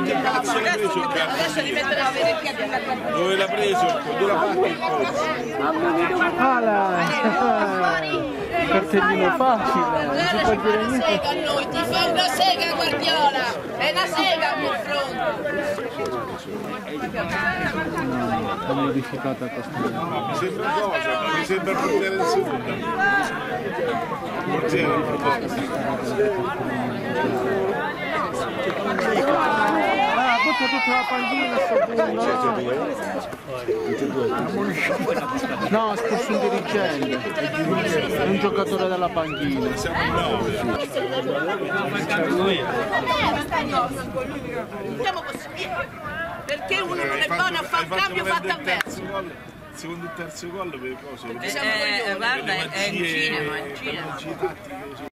Adesso li metterò a vedere che abbiamo. Dove l'ha preso? Dove l'ha fatto il polso? Cartellino facile, non si può dire Una niente. sega a noi, ti fa una sega Guardiola, è una sega nel fronte. È modificata questa. Mi sembra cosa? Mi sembra il portiere del secondo. Portiere del Butta tutta la panchina no, sposto un dirigente, è un giocatore della panchina. Siamo in 9. Siamo possibili, perché uno non è buono a fare un cambio fatto avverso. Il secondo e il terzo gol per cosa? Guarda, è in cinema,